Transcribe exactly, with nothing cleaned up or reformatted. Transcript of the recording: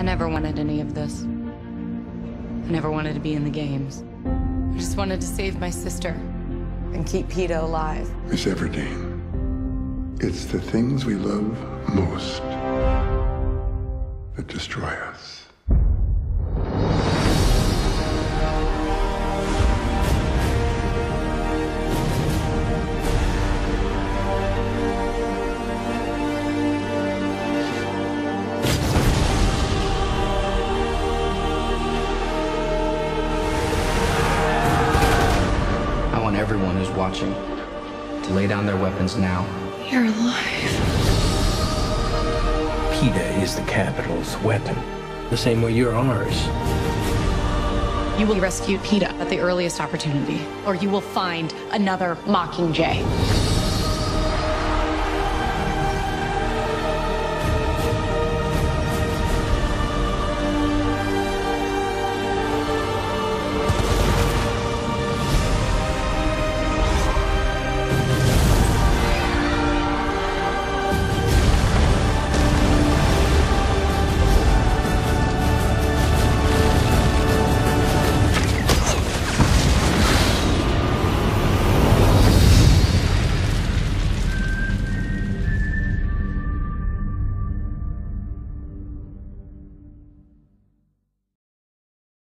I never wanted any of this. I never wanted to be in the games. I just wanted to save my sister and keep Peeta alive. Miss Everdeen, it's the things we love most that destroy us. Everyone who's watching to lay down their weapons now. You're alive. Peeta is the capital's weapon, the same way you're ours. You will rescue Peeta at the earliest opportunity, or you will find another Mockingjay.